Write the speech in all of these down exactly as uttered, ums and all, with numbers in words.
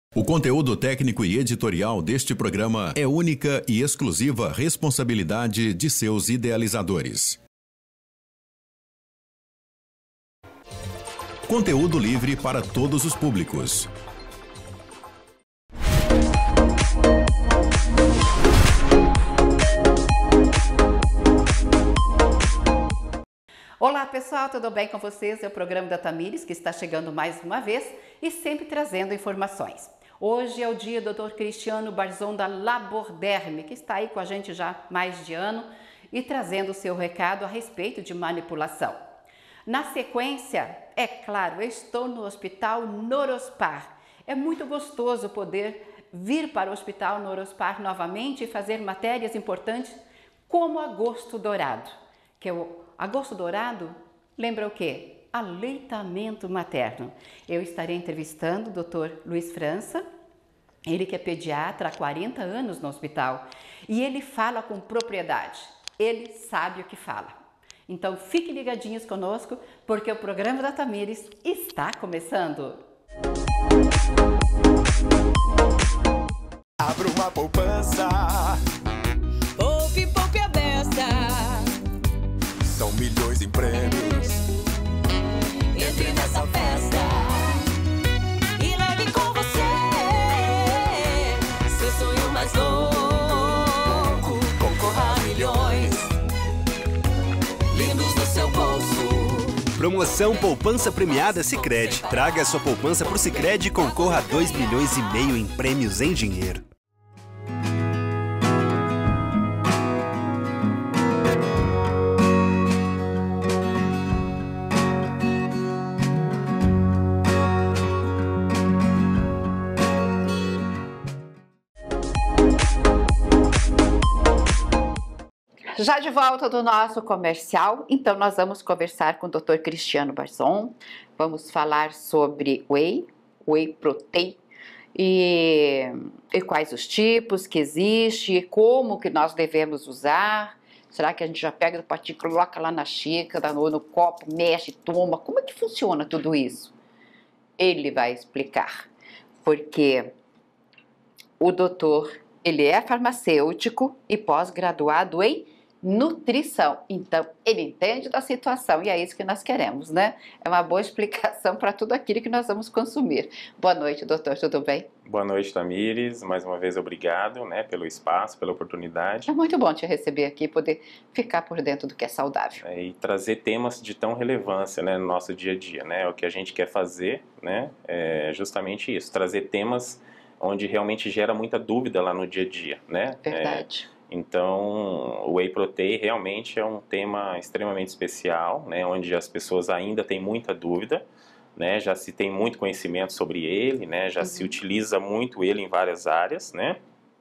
O conteúdo técnico e editorial deste programa é única e exclusiva responsabilidade de seus idealizadores. Conteúdo livre para todos os públicos. Olá pessoal, tudo bem com vocês? É o programa da Tamires que está chegando mais uma vez e sempre trazendo informações. Hoje é o dia do doutor Cristiano Barzon da Laborderme, que está aí com a gente já há mais de ano e trazendo o seu recado a respeito de manipulação. Na sequência, é claro, eu estou no Hospital Norospar. É muito gostoso poder vir para o Hospital Norospar novamente e fazer matérias importantes como Agosto Dourado, que é o Agosto Dourado lembra o quê? Aleitamento materno. Eu estarei entrevistando o doutor Luiz França, ele que é pediatra há quarenta anos no hospital, e ele fala com propriedade, ele sabe o que fala. Então fiquem ligadinhos conosco, porque o programa da Tamires está começando. Abra uma poupança. Poupe, poupe a beça. São milhões em prêmios. Entre nessa festa e leve com você seu sonho mais louco. Concorra a milhões lindos no seu bolso. Promoção Poupança Premiada Sicredi. Traga a sua poupança pro Sicredi e concorra a dois milhões e meio em prêmios em dinheiro. Já de volta do nosso comercial, então nós vamos conversar com o doutor Cristiano Barzon, vamos falar sobre whey, whey protein e, e quais os tipos que existe, e como que nós devemos usar. Será que a gente já pega do potinho, coloca lá na xícara, no, no copo, mexe, toma? Como é que funciona tudo isso? Ele vai explicar, porque o doutor, ele é farmacêutico e pós-graduado em nutrição, então ele entende da situação e é isso que nós queremos, né? É uma boa explicação para tudo aquilo que nós vamos consumir. Boa noite, doutor, tudo bem? Boa noite, Tamires, mais uma vez obrigado, né, pelo espaço, pela oportunidade. É muito bom te receber aqui e poder ficar por dentro do que é saudável. É, e trazer temas de tão relevância, né, no nosso dia a dia, né? O que a gente quer fazer, né, é justamente isso, trazer temas onde realmente gera muita dúvida lá no dia a dia, né? Verdade. É, Então, o Whey Protein realmente é um tema extremamente especial, né, onde as pessoas ainda têm muita dúvida, né, já se tem muito conhecimento sobre ele, né, já uhum. se utiliza muito ele em várias áreas, né.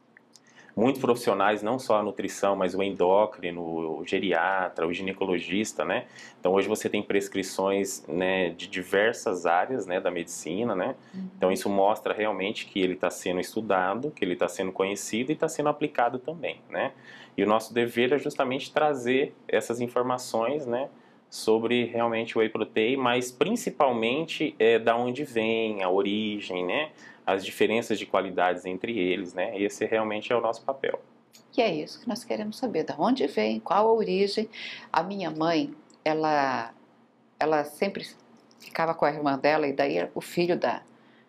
Muitos profissionais, não só a nutrição, mas o endócrino, o geriatra, o ginecologista, né. Então, hoje você tem prescrições, né, de diversas áreas, né, da medicina, né. Uhum. Então, isso mostra realmente que ele está sendo estudado, que ele está sendo conhecido e está sendo aplicado também, né. E o nosso dever é justamente trazer essas informações, né, sobre realmente o Whey Protein, mas principalmente é, da onde vem, a origem, né, as diferenças de qualidades entre eles, né, esse realmente é o nosso papel. E é isso que nós queremos saber, da onde vem, qual a origem. A minha mãe, ela, ela sempre ficava com a irmã dela, e daí o filho da,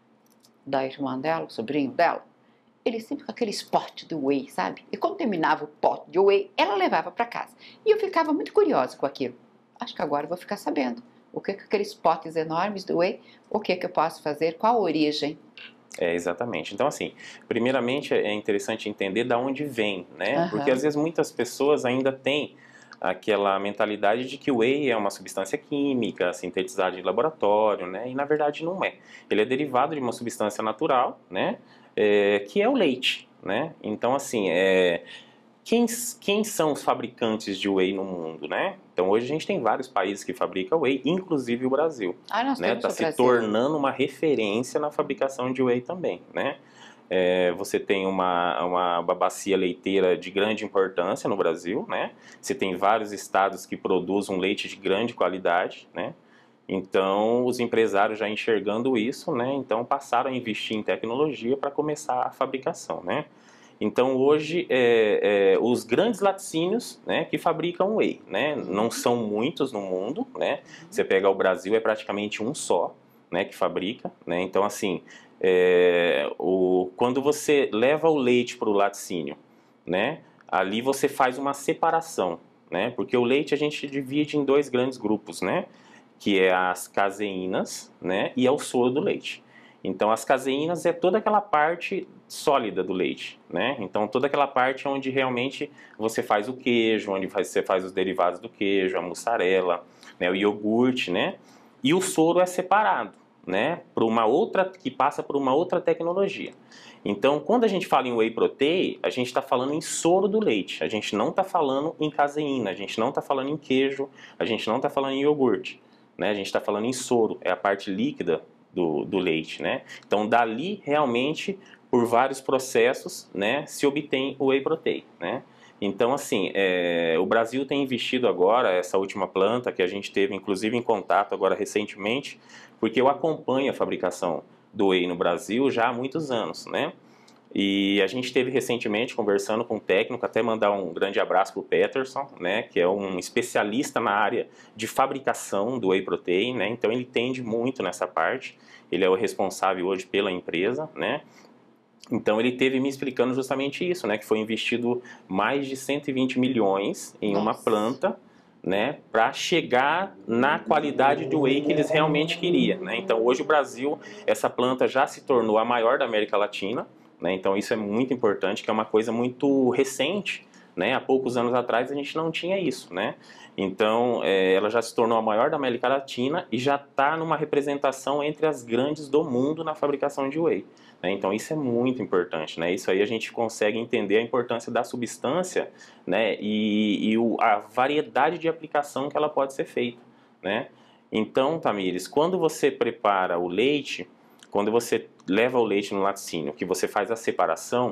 da irmã dela, o sobrinho dela, ele sempre com aquele pote do whey, sabe? E quando terminava o pote de whey, ela levava para casa. E eu ficava muito curiosa com aquilo. Acho que agora eu vou ficar sabendo o que que aqueles potes enormes do whey, o que que eu posso fazer, qual a origem. É, exatamente. Então, assim, primeiramente é interessante entender de onde vem, né? Uhum. Porque às vezes muitas pessoas ainda têm aquela mentalidade de que o whey é uma substância química, sintetizada em laboratório, né? E na verdade não é. Ele é derivado de uma substância natural, né? É, que é o leite, né? Então, assim, é... Quem, quem são os fabricantes de whey no mundo, né? Então hoje a gente tem vários países que fabricam whey, inclusive o Brasil. Ah, nós né? temos Está o se Brasil. tornando uma referência na fabricação de whey também, né? É, você tem uma, uma bacia leiteira de grande importância no Brasil, né? Você tem vários estados que produzem um leite de grande qualidade, né? Então, os empresários já enxergando isso, né, então passaram a investir em tecnologia para começar a fabricação, né. Então, hoje, é, é, os grandes laticínios, né, que fabricam whey, né, não são muitos no mundo, né, você pega o Brasil, é praticamente um só, né, que fabrica, né, então, assim, é, o, quando você leva o leite para o laticínio, né, ali você faz uma separação, né, porque o leite a gente divide em dois grandes grupos, né, que é as caseínas, né, e é o soro do leite. Então, as caseínas é toda aquela parte sólida do leite, né? Então, toda aquela parte onde realmente você faz o queijo, onde você faz os derivados do queijo, a mussarela, né, o iogurte, né? E o soro é separado, né, para uma outra, que passa por uma outra tecnologia. Então, quando a gente fala em whey protein, a gente está falando em soro do leite. A gente não está falando em caseína, a gente não está falando em queijo, a gente não está falando em iogurte, né? A gente está falando em soro, é a parte líquida Do, do leite, né? Então, dali, realmente, por vários processos, né, se obtém o whey protein, né? Então, assim, é, o Brasil tem investido agora, essa última planta, que a gente teve, inclusive, em contato agora recentemente, porque eu acompanho a fabricação do whey no Brasil já há muitos anos, né? E a gente esteve recentemente conversando com um técnico, até mandar um grande abraço para o Peterson, né, que é um especialista na área de fabricação do whey protein, né, então ele entende muito nessa parte, ele é o responsável hoje pela empresa, né, então ele teve me explicando justamente isso, né, que foi investido mais de cento e vinte milhões em Nossa. uma planta, né, para chegar na qualidade do whey que eles realmente queriam, né, então hoje o Brasil, essa planta já se tornou a maior da América Latina, né, então isso é muito importante, que é uma coisa muito recente, né, há poucos anos atrás a gente não tinha isso, né, então é, ela já se tornou a maior da América Latina e já está numa representação entre as grandes do mundo na fabricação de whey, né, então isso é muito importante, né, isso aí a gente consegue entender a importância da substância, né, e, e o, a variedade de aplicação que ela pode ser feita, né. Então, Tamires, quando você prepara o leite, quando você leva o leite no laticínio, que você faz a separação,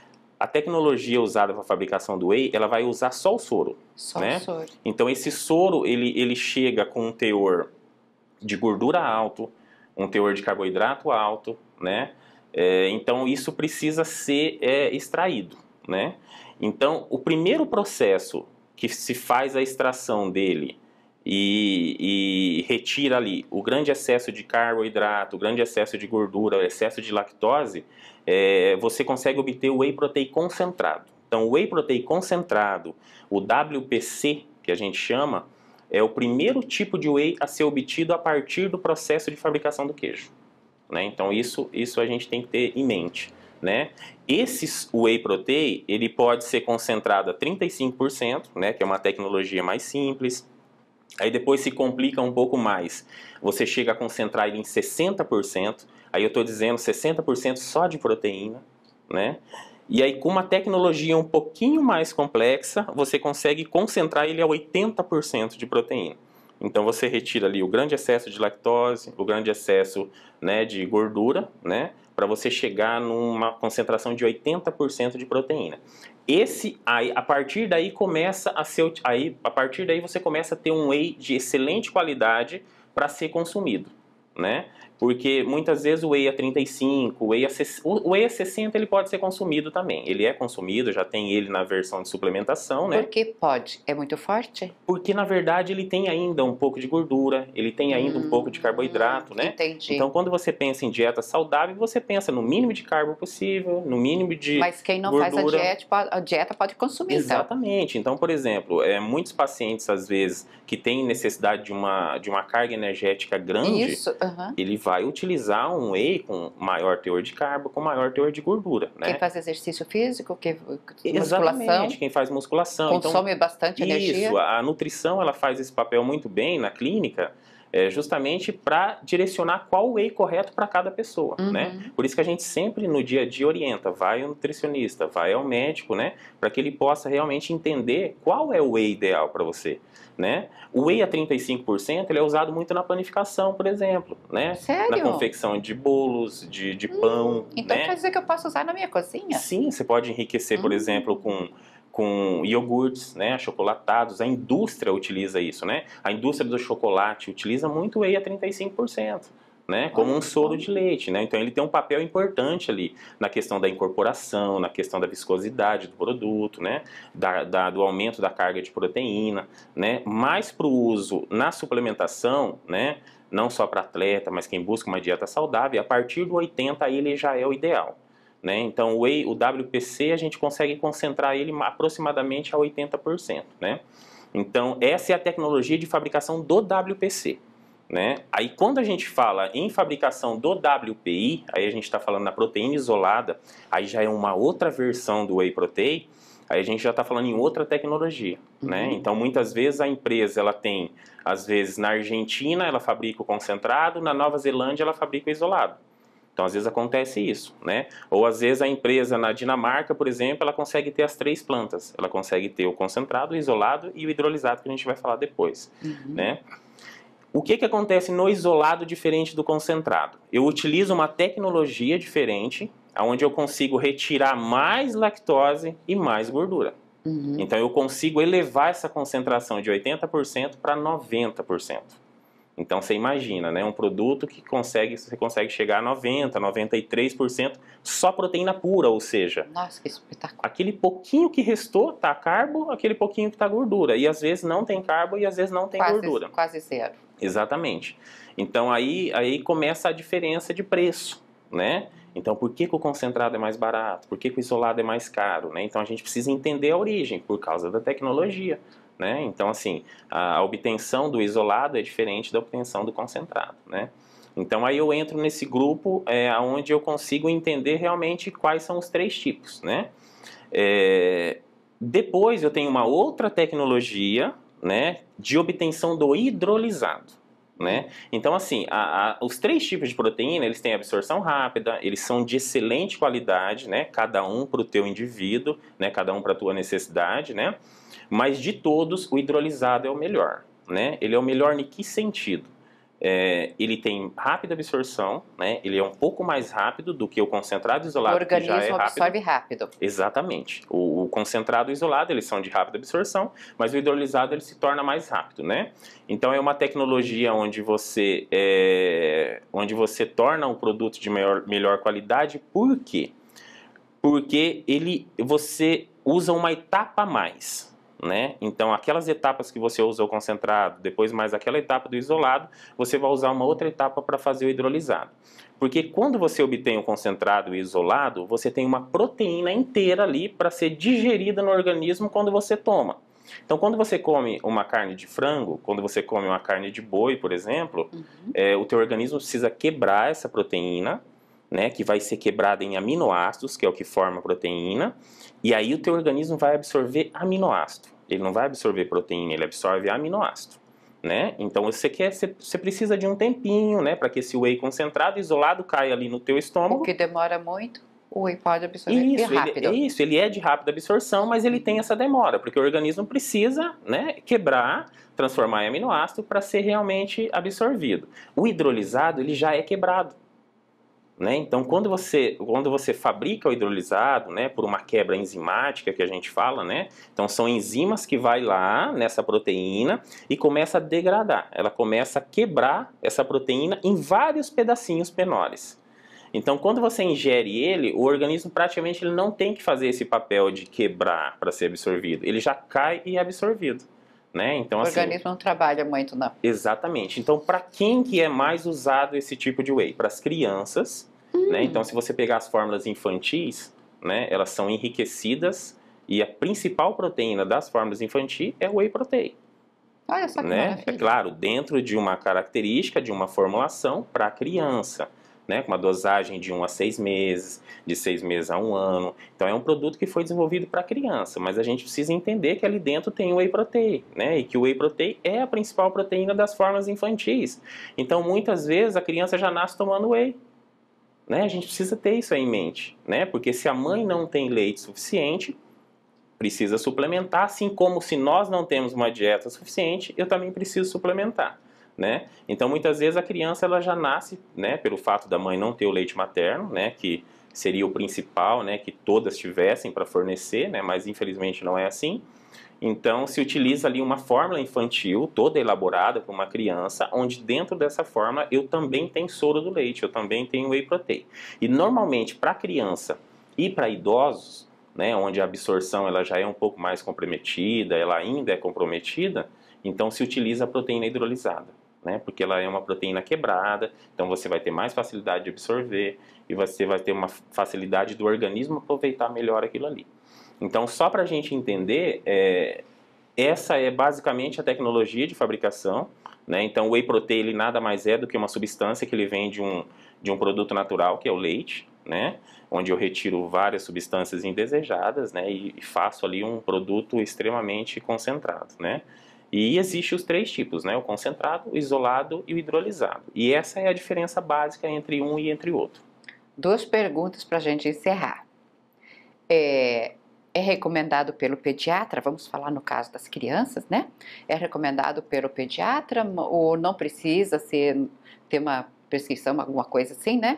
a tecnologia usada para a fabricação do whey, ela vai usar só o soro. Só né? o soro. Então esse soro, ele, ele chega com um teor de gordura alto, um teor de carboidrato alto, né? É, então isso precisa ser é, extraído, né? Então o primeiro processo que se faz a extração dele e, e retira ali o grande excesso de carboidrato, o grande excesso de gordura, o excesso de lactose, é, você consegue obter o whey protein concentrado. Então o whey protein concentrado, o W P C, que a gente chama, é o primeiro tipo de whey a ser obtido a partir do processo de fabricação do queijo, né? Então isso, isso a gente tem que ter em mente, né? Esse whey protein, ele pode ser concentrado a trinta e cinco por cento, né, que é uma tecnologia mais simples. Aí depois se complica um pouco mais, você chega a concentrar ele em sessenta por cento, aí eu estou dizendo sessenta por cento só de proteína, né? E aí com uma tecnologia um pouquinho mais complexa, você consegue concentrar ele a oitenta por cento de proteína. Então você retira ali o grande excesso de lactose, o grande excesso, né, de gordura, né, para você chegar numa concentração de oitenta por cento de proteína. Esse aí, a partir daí começa a ser, aí, a partir daí você começa a ter um whey de excelente qualidade para ser consumido, né? Porque muitas vezes o whey a trinta e cinco, o whey a, o whey a sessenta ele pode ser consumido também. Ele é consumido, já tem ele na versão de suplementação, né? Por que pode? É muito forte? Porque na verdade ele tem ainda um pouco de gordura, ele tem ainda hum, um pouco de carboidrato, né? Entendi. Então quando você pensa em dieta saudável, você pensa no mínimo de carbo possível, no mínimo de Mas quem não gordura. faz a dieta, a dieta pode consumir. Exatamente. Então, então por exemplo, é, muitos pacientes às vezes que têm necessidade de uma, de uma carga energética grande, Isso, uh-huh. ele vai utilizar um whey com maior teor de carbo, com maior teor de gordura, né? Quem faz exercício físico, que, Exatamente, musculação, quem faz musculação. consome então, bastante isso, energia. Isso, a nutrição ela faz esse papel muito bem na clínica, é, justamente para direcionar qual whey correto para cada pessoa, uhum. né? Por isso que a gente sempre no dia a dia orienta, vai ao nutricionista, vai ao médico, né? Para que ele possa realmente entender qual é o whey ideal para você, né? O whey a trinta e cinco por cento ele é usado muito na panificação, por exemplo, né? Sério? Na confecção de bolos, de, de pão, hum, Então né? quer dizer que eu posso usar na minha cozinha? Sim, você pode enriquecer, por hum. exemplo, com com iogurtes, né, achocolatados. A indústria utiliza isso, né? A indústria do chocolate utiliza muito whey a trinta e cinco por cento. Né, como um soro de leite, né? Então ele tem um papel importante ali na questão da incorporação, na questão da viscosidade do produto, né? Da, da, do aumento da carga de proteína, né? Mais para o uso na suplementação, né? Não só para atleta, mas quem busca uma dieta saudável, a partir do oitenta ele já é o ideal. Né? Então o whey, o W P C, a gente consegue concentrar ele aproximadamente a oitenta por cento. Né? Então essa é a tecnologia de fabricação do W P C. Né? Aí quando a gente fala em fabricação do W P I, aí a gente está falando na proteína isolada, aí já é uma outra versão do whey protein, aí a gente já está falando em outra tecnologia. Uhum. Né? Então muitas vezes a empresa ela tem, às vezes na Argentina ela fabrica o concentrado, na Nova Zelândia ela fabrica o isolado. Então às vezes acontece isso, né? Ou às vezes a empresa na Dinamarca, por exemplo, ela consegue ter as três plantas, ela consegue ter o concentrado, o isolado e o hidrolisado, que a gente vai falar depois, uhum. Né? O que, que acontece no isolado diferente do concentrado? Eu utilizo uma tecnologia diferente, onde eu consigo retirar mais lactose e mais gordura. Uhum. Então eu consigo elevar essa concentração de oitenta por cento para noventa por cento. Então você imagina, né, um produto que consegue, você consegue chegar a noventa por cento, noventa e três por cento só proteína pura, ou seja... Nossa, que espetáculo. Aquele pouquinho que restou tá carbo, aquele pouquinho que tá gordura. E às vezes não tem carbo e às vezes não tem quase, gordura. Quase zero. Exatamente. Então aí, aí começa a diferença de preço, né? Então por que, que o concentrado é mais barato? Por que, que o isolado é mais caro? Né? Então a gente precisa entender a origem, por causa da tecnologia. Né? Então assim, a obtenção do isolado é diferente da obtenção do concentrado. Né? Então aí eu entro nesse grupo é, onde eu consigo entender realmente quais são os três tipos. Né? É, depois eu tenho uma outra tecnologia, né, de obtenção do hidrolisado, né? Então assim, a, a, os três tipos de proteína, eles têm absorção rápida, eles são de excelente qualidade, né, cada um para o teu indivíduo, né, cada um para a tua necessidade, né? Mas de todos, o hidrolisado é o melhor, né? Ele é o melhor em que sentido? É, ele tem rápida absorção, né? Ele é um pouco mais rápido do que o concentrado isolado, o organismo que já é rápido. absorve rápido. Exatamente. O, o concentrado e o isolado, eles são de rápida absorção, mas o hidrolisado ele se torna mais rápido, né? Então é uma tecnologia onde você, é, onde você torna um produto de maior, melhor qualidade. Por quê? Porque ele, você usa uma etapa a mais. Né? Então aquelas etapas que você usa o concentrado, depois mais aquela etapa do isolado, você vai usar uma outra etapa para fazer o hidrolisado. Porque quando você obtém o concentrado e o isolado, você tem uma proteína inteira ali para ser digerida no organismo quando você toma. Então quando você come uma carne de frango, quando você come uma carne de boi, por exemplo, uhum. é, o teu organismo precisa quebrar essa proteína, né, que vai ser quebrada em aminoácidos, que é o que forma a proteína, e aí o teu organismo vai absorver aminoácido. Ele não vai absorver proteína, ele absorve aminoácido, né? Então você quer, você, você precisa de um tempinho, né, para que esse whey concentrado isolado caia ali no teu estômago. O que demora muito, o whey pode absorver isso, rápido. Ele, isso, ele é de rápida absorção, mas ele tem essa demora, porque o organismo precisa, né, quebrar, transformar em aminoácido para ser realmente absorvido. O hidrolisado, ele já é quebrado. Né? Então, quando você, quando você fabrica o hidrolisado, né, por uma quebra enzimática que a gente fala, né, então são enzimas que vai lá nessa proteína e começa a degradar. Ela começa a quebrar essa proteína em vários pedacinhos menores. Então, quando você ingere ele, o organismo praticamente ele não tem que fazer esse papel de quebrar para ser absorvido. Ele já cai e é absorvido. Né? Então, o assim, organismo não trabalha muito, não. Exatamente. Então, para quem que é mais usado esse tipo de whey? Para as crianças. Hum. Né? Então, se você pegar as fórmulas infantis, né, elas são enriquecidas e a principal proteína das fórmulas infantis é o whey protein. Olha só que né? maravilha. É claro, dentro de uma característica de uma formulação para a criança. Né, com uma dosagem de um a seis meses, de seis meses a um ano. Então é um produto que foi desenvolvido para criança, mas a gente precisa entender que ali dentro tem o whey protein, né, e que o whey protein é a principal proteína das formas infantis. Então muitas vezes a criança já nasce tomando whey. Né, a gente precisa ter isso aí em mente, né, porque se a mãe não tem leite suficiente, precisa suplementar, assim como se nós não temos uma dieta suficiente, eu também preciso suplementar. Né? Então muitas vezes a criança ela já nasce, né, pelo fato da mãe não ter o leite materno, né, que seria o principal, né, que todas tivessem para fornecer, né, mas infelizmente não é assim. Então se utiliza ali uma fórmula infantil toda elaborada para uma criança, onde dentro dessa fórmula eu também tenho soro do leite, eu também tenho whey protein. E normalmente para criança e para idosos, né, onde a absorção ela já é um pouco mais comprometida, ela ainda é comprometida, então se utiliza a proteína hidrolisada, né, porque ela é uma proteína quebrada, então você vai ter mais facilidade de absorver e você vai ter uma facilidade do organismo aproveitar melhor aquilo ali. Então, só para a gente entender, é, essa é basicamente a tecnologia de fabricação, né? Então, o whey protein ele nada mais é do que uma substância que ele vem de um, de um produto natural, que é o leite, né? Onde eu retiro várias substâncias indesejadas, né? E, e faço ali um produto extremamente concentrado, né? E existe os três tipos, né? O concentrado, o isolado e o hidrolisado. E essa é a diferença básica entre um e entre o outro. Duas perguntas para a gente encerrar. É... É recomendado pelo pediatra, vamos falar no caso das crianças, né? É recomendado pelo pediatra ou não precisa ser, ter uma prescrição, alguma coisa assim, né?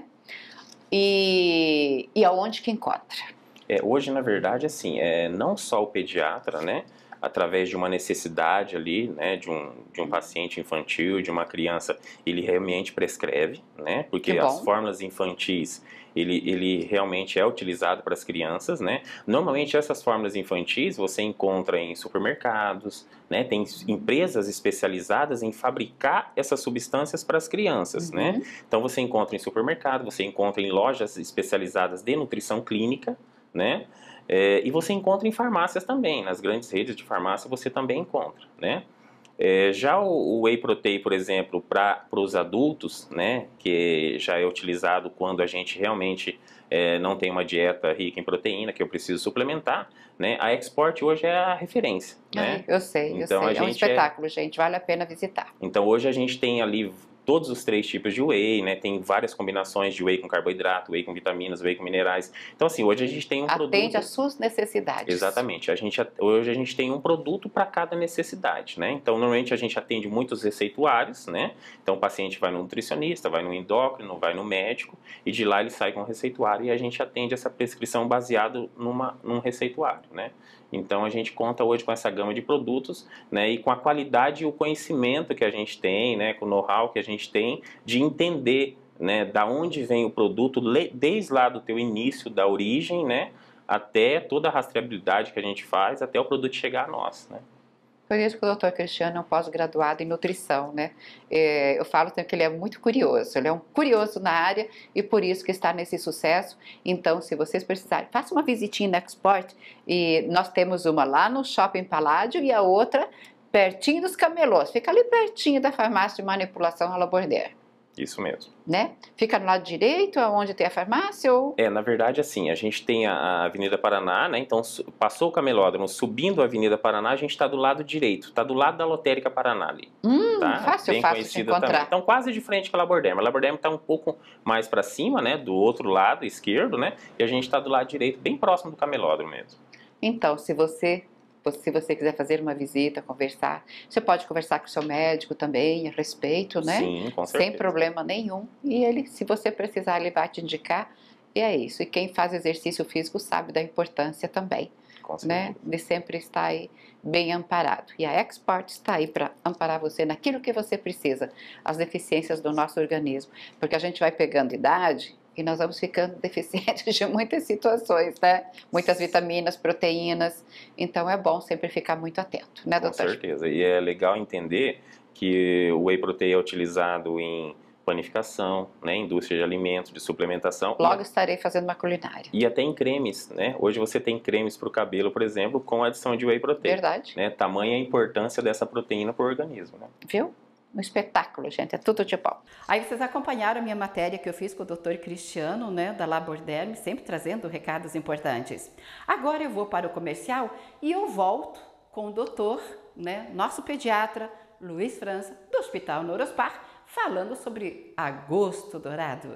E, e aonde que encontra? É, hoje, na verdade, assim, é, não só o pediatra, né? Através de uma necessidade ali, né, de um, de um paciente infantil, de uma criança, ele realmente prescreve, né? Porque as fórmulas infantis, ele, ele realmente é utilizado para as crianças, né? Normalmente essas fórmulas infantis você encontra em supermercados, né? Tem empresas especializadas em fabricar essas substâncias para as crianças, uhum. né? Então você encontra em supermercado, você encontra em lojas especializadas de nutrição clínica, né? É, e você encontra em farmácias também, nas grandes redes de farmácia você também encontra, né? É, já o, o whey protein, por exemplo, para os adultos, né, que já é utilizado quando a gente realmente é, não tem uma dieta rica em proteína, que eu preciso suplementar, né, a Export hoje é a referência. Né? Eu sei, então, eu sei, a é um gente espetáculo, é... gente, vale a pena visitar. Então hoje a gente tem ali todos os três tipos de whey, né? Tem várias combinações de whey com carboidrato, whey com vitaminas, whey com minerais. Então, assim, hoje a gente tem um Atende produto... Atende às suas necessidades. Exatamente. A gente, hoje a gente tem um produto para cada necessidade, né? Então, normalmente a gente atende muitos receituários, né? Então, o paciente vai no nutricionista, vai no endócrino, vai no médico, e de lá ele sai com o receituário e a gente atende essa prescrição baseado numa, num receituário, né? Então a gente conta hoje com essa gama de produtos, né, e com a qualidade e o conhecimento que a gente tem, né, com o know-how que a gente tem de entender, né, da onde vem o produto, desde lá do teu início, da origem, né, até toda a rastreabilidade que a gente faz, até o produto chegar a nós, né. Por isso que o doutor Cristiano é um pós-graduado em nutrição, né? É, eu falo também que ele é muito curioso, ele é um curioso na área e por isso que está nesse sucesso. Então, se vocês precisarem, faça uma visitinha na Export e nós temos uma lá no Shopping Paládio e a outra pertinho dos camelôs, fica ali pertinho da farmácia de manipulação à Labordaire. Isso mesmo. Né? Fica no lado direito, onde tem a farmácia? Ou... É, na verdade, assim, a gente tem a Avenida Paraná, né? Então, passou o camelódromo, subindo a Avenida Paraná, a gente está do lado direito, está do lado da Lotérica Paraná ali. Hum, tá? fácil, Bem fácil de encontrar. Também. Então, quase de frente com a Labordaire. A Labordaire está um pouco mais para cima, né? Do outro lado, esquerdo, né? E a gente está do lado direito, bem próximo do camelódromo mesmo. Então, se você... Se você quiser fazer uma visita, conversar, você pode conversar com o seu médico também a respeito, né? Sim, com certeza. Sem problema nenhum. E ele, se você precisar, ele vai te indicar. E é isso. E quem faz exercício físico sabe da importância também, com certeza, né? De sempre estar aí bem amparado. E a Export está aí para amparar você naquilo que você precisa, as deficiências do nosso organismo. Porque a gente vai pegando idade... E nós vamos ficando deficientes de muitas situações, né? Muitas vitaminas, proteínas. Então é bom sempre ficar muito atento, né, doutor? Com certeza. E é legal entender que o whey protein é utilizado em panificação, né, indústria de alimentos, de suplementação. Logo e, estarei fazendo uma culinária. E até em cremes, né? Hoje você tem cremes para o cabelo, por exemplo, com adição de whey protein. Verdade. Né? Tamanha a importância dessa proteína para o organismo, né? Viu? Um espetáculo, gente, é tudo de bom. Aí vocês acompanharam a minha matéria que eu fiz com o doutor Cristiano, né, da Labordaire, sempre trazendo recados importantes. Agora eu vou para o comercial e eu volto com o doutor, né, nosso pediatra, Luiz França, do Hospital Neurospar, falando sobre agosto dourado.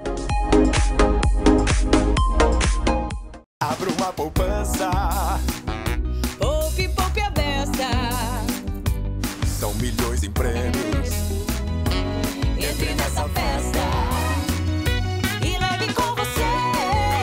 Abra uma poupança. Poupe, poupe a beça. São milhões em prêmios. Entre nessa festa e leve com você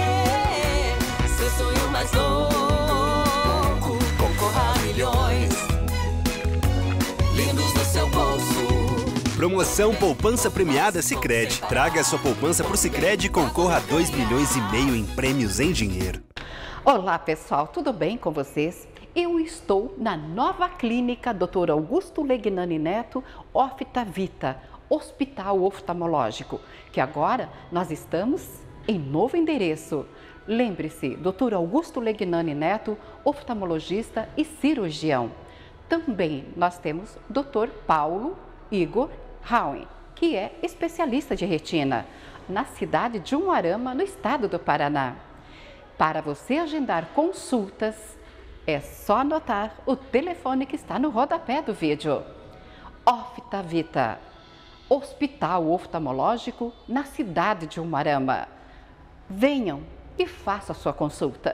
Promoção Poupança Premiada Sicredi. Traga sua poupança pro Sicredi e concorra a dois milhões e meio em prêmios em dinheiro. Olá pessoal, tudo bem com vocês? Eu estou na nova clínica doutor Augusto Legnani Neto, Oftavita, Hospital Oftalmológico, que agora nós estamos em novo endereço. Lembre-se, doutor Augusto Legnani Neto, oftalmologista e cirurgião. Também nós temos doutor Paulo Igor Rauen, que é especialista de retina, na cidade de Umuarama, no estado do Paraná. Para você agendar consultas, é só anotar o telefone que está no rodapé do vídeo. Oftavita, Hospital Oftalmológico na cidade de Umuarama. Venham e faça a sua consulta.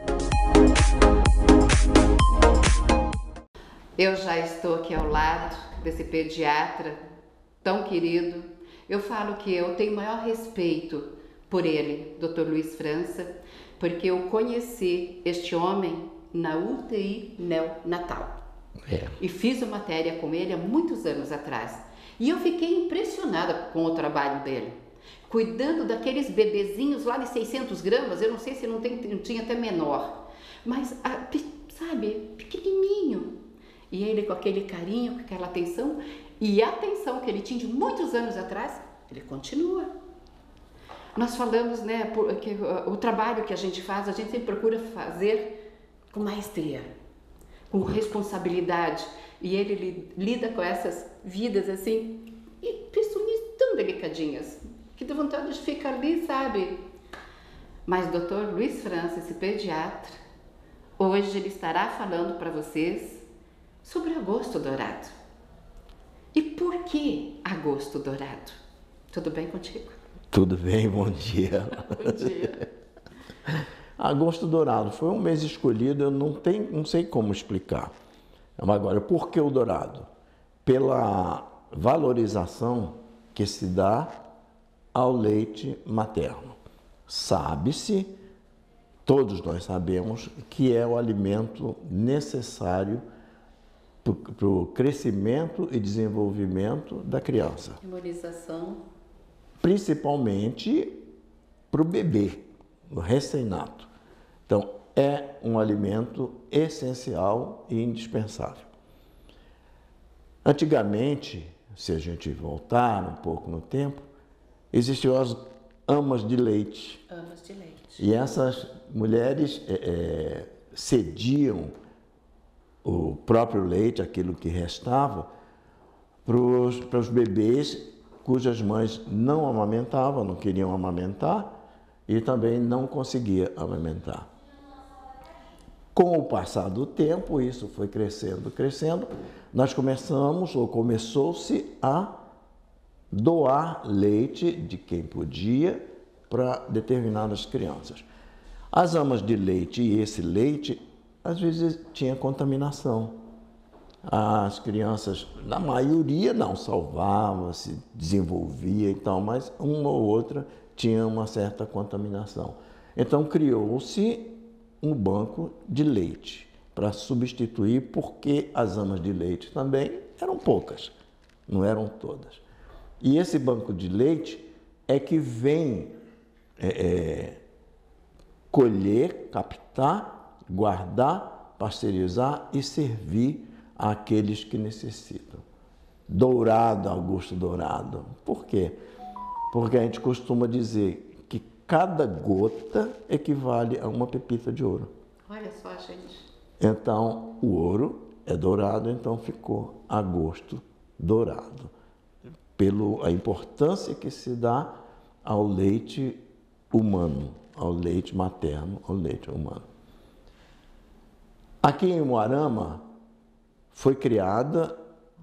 Eu já estou aqui ao lado desse pediatra tão querido. Eu falo que eu tenho maior respeito por ele, doutor Luiz França, porque eu conheci este homem na U T I neonatal. É. E fiz uma matéria com ele há muitos anos atrás. E eu fiquei impressionada com o trabalho dele. Cuidando daqueles bebezinhos lá de seiscentos gramas, eu não sei se não, tem, não tinha até menor. Mas, sabe, pequenininho. E ele com aquele carinho, com aquela atenção. E a atenção que ele tinha de muitos anos atrás, ele continua. Nós falamos, né, que o trabalho que a gente faz, a gente sempre procura fazer com maestria, com responsabilidade. E ele lida com essas vidas assim, e pessoas tão delicadinhas, que dá vontade de ficar ali, sabe? Mas doutor Luiz França, esse pediatra, hoje ele estará falando para vocês sobre agosto dourado. E por que agosto dourado? Tudo bem contigo? Tudo bem, bom dia. Bom dia. Agosto dourado foi um mês escolhido, eu não, tenho, não sei como explicar. Agora, por que o dourado? Pela valorização que se dá ao leite materno. Sabe-se, todos nós sabemos, que é o alimento necessário para o crescimento e desenvolvimento da criança. Imunização. Principalmente para o bebê, o recém-nato. Então, é um alimento essencial e indispensável. Antigamente, se a gente voltar um pouco no tempo, existiam as amas de leite. Amas de leite. E essas mulheres é, é, cediam o próprio leite, aquilo que restava, para os bebês cujas mães não amamentavam, não queriam amamentar e também não conseguiam amamentar. Com o passar do tempo, isso foi crescendo, crescendo, nós começamos, ou começou-se a doar leite de quem podia para determinadas crianças. As amas de leite e esse leite, às vezes tinha contaminação. As crianças, na maioria, não salvavam, se desenvolvia e tal, mas uma ou outra tinha uma certa contaminação. Então criou-se um banco de leite para substituir, porque as amas de leite também eram poucas, não eram todas. E esse banco de leite é que vem é, é, colher, captar, guardar, pasteurizar e servir àqueles que necessitam. Dourado, Augusto Dourado. Por quê? Porque a gente costuma dizer que cada gota equivale a uma pepita de ouro. Olha só, gente. Então, o ouro é dourado, então ficou Agosto Dourado. Pela importância que se dá ao leite humano, ao leite materno, ao leite humano. Aqui em Umuarama foi criada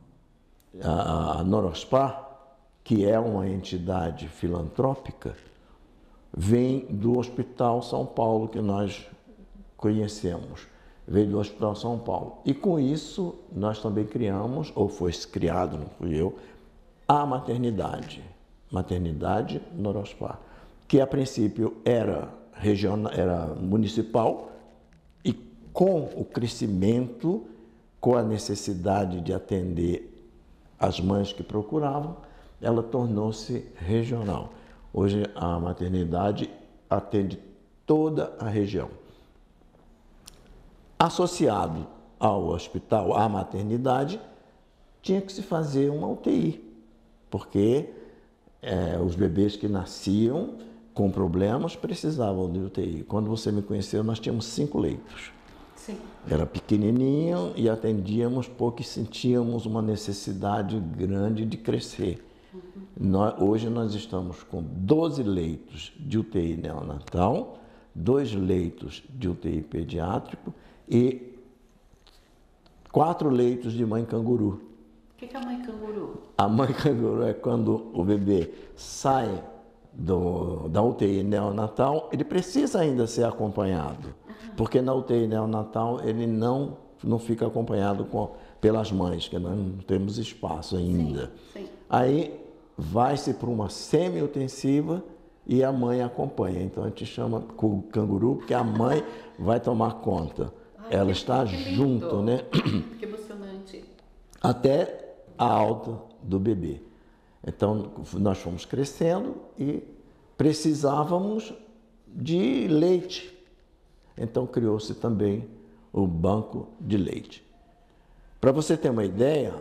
a Norospar, que é uma entidade filantrópica, vem do Hospital São Paulo, que nós conhecemos, veio do Hospital São Paulo. E com isso, nós também criamos, ou foi criado, não fui eu, a maternidade, maternidade Norospar, que a princípio era, regional, era municipal, e com o crescimento, com a necessidade de atender as mães que procuravam, ela tornou-se regional. Hoje a maternidade atende toda a região. Associado ao hospital, à maternidade, tinha que se fazer uma U T I, porque é, os bebês que nasciam com problemas precisavam de U T I. Quando você me conheceu, nós tínhamos cinco leitos. Sim. Era pequenininho e atendíamos porque sentíamos uma necessidade grande de crescer. Uhum. Nós, hoje nós estamos com doze leitos de U T I neonatal, dois leitos de U T I pediátrico e quatro leitos de mãe canguru. O que é a mãe canguru? A mãe canguru é quando o bebê sai do, da U T I neonatal, ele precisa ainda ser acompanhado, uhum. porque na U T I neonatal ele não, não fica acompanhado com, pelas mães, que nós não temos espaço ainda. Sim, sim. Aí vai-se para uma semi-intensiva e a mãe acompanha. Então a gente chama canguru porque a mãe vai tomar conta. Ai, ela está junto, né? Que emocionante. Até a alta do bebê. Então, nós fomos crescendo e precisávamos de leite. Então, criou-se também o banco de leite. Para você ter uma ideia,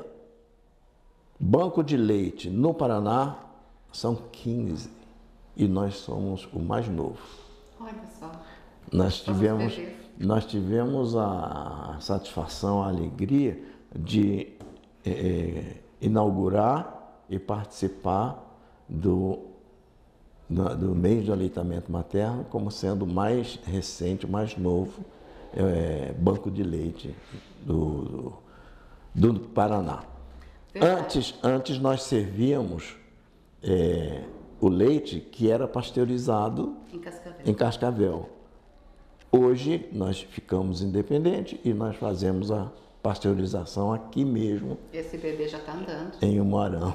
banco de leite no Paraná são quinze e nós somos o mais novo. Olha só. Nós tivemos, nós tivemos a satisfação, a alegria de é, inaugurar e participar do, do, do mês de aleitamento materno como sendo o mais recente, o mais novo é, banco de leite do, do, do Paraná. Antes, antes nós servíamos é, o leite que era pasteurizado em Cascavel. em Cascavel. Hoje nós ficamos independentes e nós fazemos a pasteurização aqui mesmo. Esse bebê já está andando. Em Umuarama.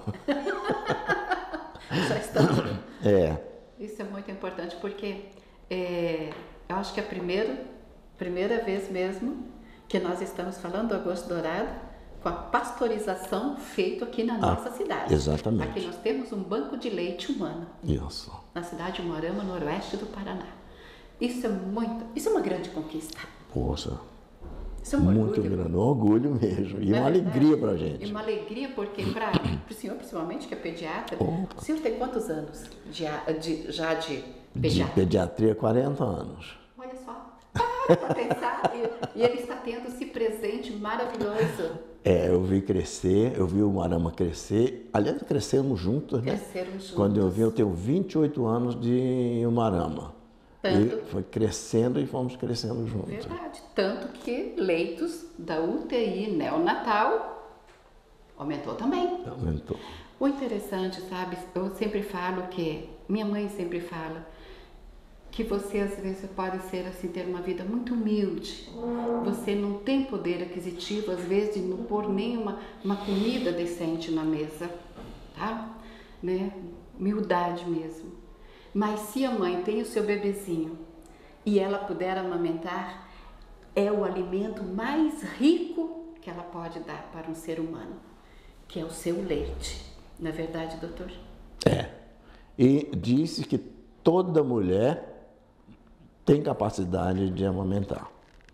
Já está andando. É. Isso é muito importante porque é, eu acho que é a primeira, primeira vez mesmo que nós estamos falando do agosto dourado com a pasteurização feita aqui na ah, nossa cidade. Exatamente. Aqui nós temos um banco de leite humano. Isso. Na cidade de Umuarama, noroeste do Paraná. Isso é muito, isso é uma grande conquista. Poxa. Isso é um muito orgulho. grande, um orgulho mesmo. E é uma verdade. alegria para a gente. E uma alegria porque para o senhor, principalmente, que é pediatra, Opa. o senhor tem quantos anos de, de, já de De pediatra? pediatria, quarenta anos. Olha só, para pensar. E, e ele está tendo esse presente maravilhoso. É, eu vi crescer, eu vi o Umuarama crescer. Aliás, crescemos juntos, né? Cresceram juntos. Quando eu vi, eu tenho vinte e oito anos de Umuarama. Tanto, E foi crescendo e fomos crescendo juntos. verdade. Tanto que leitos da U T I neonatal aumentou também. Aumentou. O interessante, sabe, eu sempre falo que, minha mãe sempre fala, que você às vezes pode ser assim, ter uma vida muito humilde. Você não tem poder aquisitivo, às vezes, de não pôr nenhuma uma comida decente na mesa, tá? Né? Humildade mesmo. Mas se a mãe tem o seu bebezinho e ela puder amamentar, é o alimento mais rico que ela pode dar para um ser humano, que é o seu leite. Não é verdade, doutor? É. E disse que toda mulher tem capacidade de amamentar.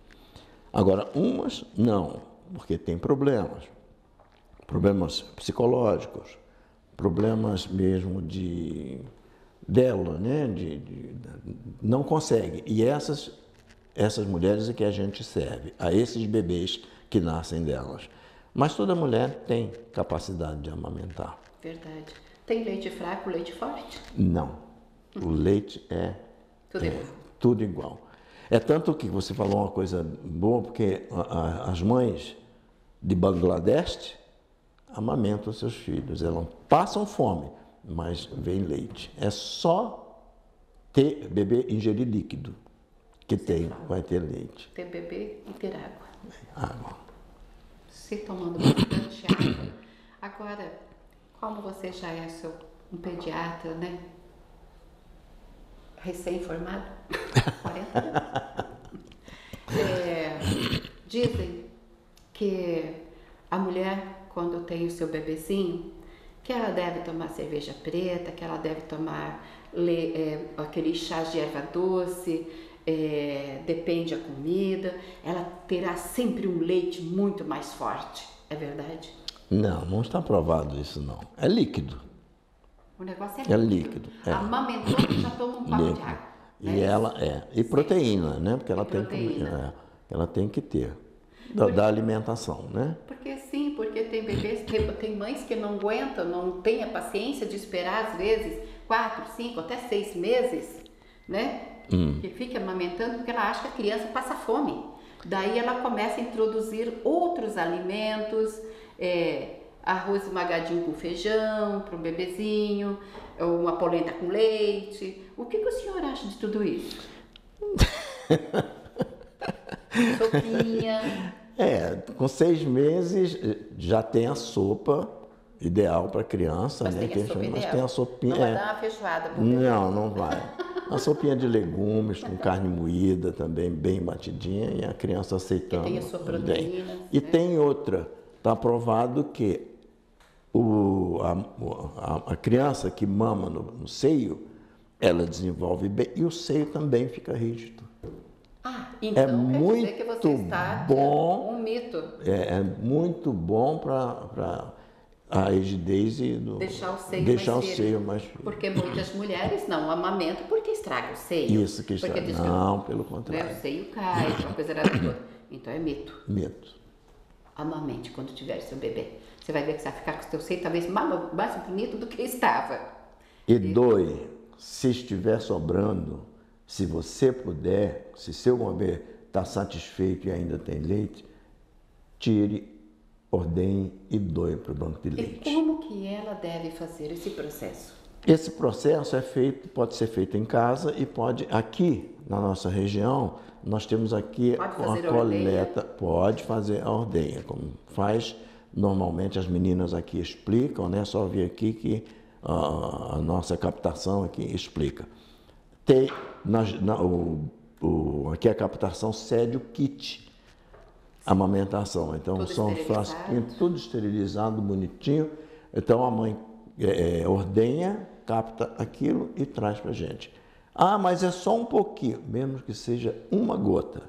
Agora, umas não, porque tem problemas. Problemas psicológicos, problemas mesmo de... dela, né? De, de, não consegue. E essas, essas mulheres é que a gente serve, a esses bebês que nascem delas. Mas toda mulher tem capacidade de amamentar. Verdade. Tem leite fraco, leite forte? Não. O leite é Tudo é, igual. tudo igual. É tanto que você falou uma coisa boa, porque a, a, as mães de Bangladesh amamentam seus filhos. Elas passam fome, mas vem leite. É só ter, beber, ingerir líquido que tem, vai ter leite. Ter bebê e ter água. Água. Se tomando bastante água. Agora, como você já é seu, um pediatra, né? Recém-formado, quarenta anos. É, dizem que a mulher, quando tem o seu seu bebezinho que ela deve tomar cerveja preta, que ela deve tomar le, é, aquele chá de erva doce, é, depende da comida, ela terá sempre um leite muito mais forte, é verdade? Não, não está provado isso não. É líquido. O negócio é líquido. É líquido. É. Amamentou, já toma um copo de água. E né? ela é. E proteína, né? Porque ela, tem que, é, ela tem que ter. Da, porque, da alimentação, né? Porque sim, porque tem bebês, tem, tem mães que não aguentam, não têm a paciência de esperar, às vezes, quatro, cinco, até seis meses, né? Hum. Que fica amamentando porque ela acha que a criança passa fome. Daí ela começa a introduzir outros alimentos, é, arroz esmagadinho com feijão para o bebezinho, uma polenta com leite. O que, que o senhor acha de tudo isso? Sopinha. É, com seis meses já tem a sopa ideal para a criança, mas né? Tem a sopa mas ideal. tem a sopinha. Não vai é. dar uma feijoada pro Não, não vai. Uma sopinha de legumes com carne moída também bem batidinha e a criança aceitando. Que tem a sua proteína. E né? tem outra. Está provado que o, a, a, a criança que mama no, no seio, ela desenvolve bem e o seio também fica rígido. Ah, então é quer muito dizer que você está bom, um mito. É, é muito bom para a rigidez e do, deixar o seio deixar mais o firme. seio mais firme. Porque muitas mulheres não amamentam porque estraga o seio. Isso que estraga. Porque Não, que, pelo contrário. Né, o seio cai, uma coisa era toda. Então é mito. Mito. Amamente quando tiver seu bebê. Você vai ver que você vai ficar com o seu seio talvez mais, mais bonito do que estava. E doe, se estiver sobrando, se você puder, se seu bebê está satisfeito e ainda tem leite, tire, ordenhe e doe para o banco de leite. E como que ela deve fazer esse processo? Esse processo é feito, pode ser feito em casa e pode, aqui na nossa região, nós temos aqui uma coleta, pode fazer a ordenha, como faz normalmente as meninas aqui explicam, né? Só vir aqui que uh, a nossa captação aqui explica. Tem, na, na, o, o, aqui a captação cede o kit, amamentação. Então tudo são frasquinhos, tudo esterilizado, bonitinho. Então a mãe é, é, ordenha, capta aquilo e traz para a gente. Ah, mas é só um pouquinho, mesmo que seja uma gota.